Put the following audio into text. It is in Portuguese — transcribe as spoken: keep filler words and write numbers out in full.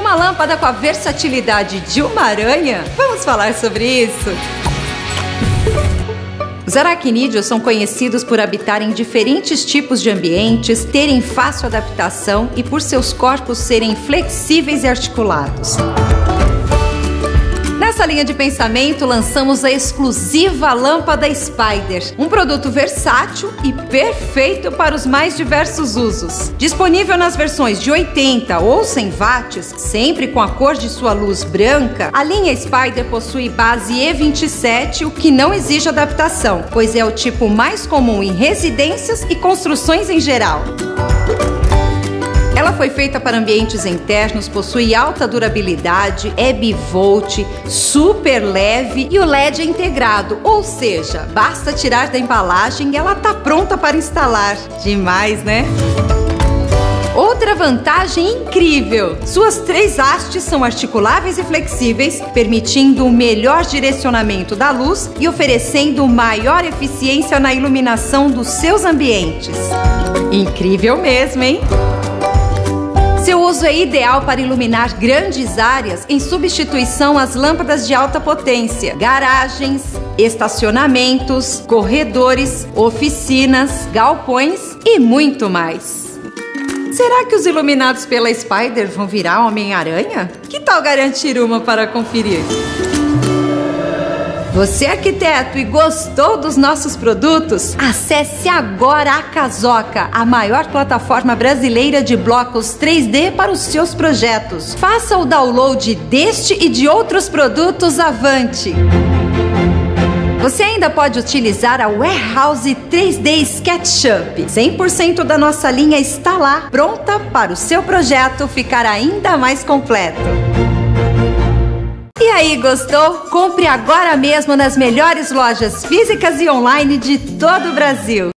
uma lâmpada com a versatilidade de uma aranha? Vamos falar sobre isso? Os aracnídeos são conhecidos por habitar em diferentes tipos de ambientes, terem fácil adaptação e por seus corpos serem flexíveis e articulados. Nessa linha de pensamento, lançamos a exclusiva lâmpada Spider, um produto versátil e perfeito para os mais diversos usos. Disponível nas versões de oitenta ou cem watts, sempre com a cor de sua luz branca, a linha Spider possui base E vinte e sete, o que não exige adaptação, pois é o tipo mais comum em residências e construções em geral. Ela foi feita para ambientes internos, possui alta durabilidade, é bivolt, super leve e o L E D é integrado, ou seja, basta tirar da embalagem e ela está pronta para instalar. Demais, né? Outra vantagem incrível! Suas três hastes são articuláveis e flexíveis, permitindo um melhor direcionamento da luz e oferecendo maior eficiência na iluminação dos seus ambientes. Incrível mesmo, hein? Seu uso é ideal para iluminar grandes áreas em substituição às lâmpadas de alta potência, garagens, estacionamentos, corredores, oficinas, galpões e muito mais. Será que os iluminados pela Spider vão virar Homem-Aranha? Que tal garantir uma para conferir? Você é arquiteto e gostou dos nossos produtos? Acesse agora a Casoca, a maior plataforma brasileira de blocos três D para os seus projetos. Faça o download deste e de outros produtos avante. Você ainda pode utilizar a Warehouse três D SketchUp. cem por cento da nossa linha está lá, pronta para o seu projeto ficar ainda mais completo. E aí, gostou? Compre agora mesmo nas melhores lojas físicas e online de todo o Brasil.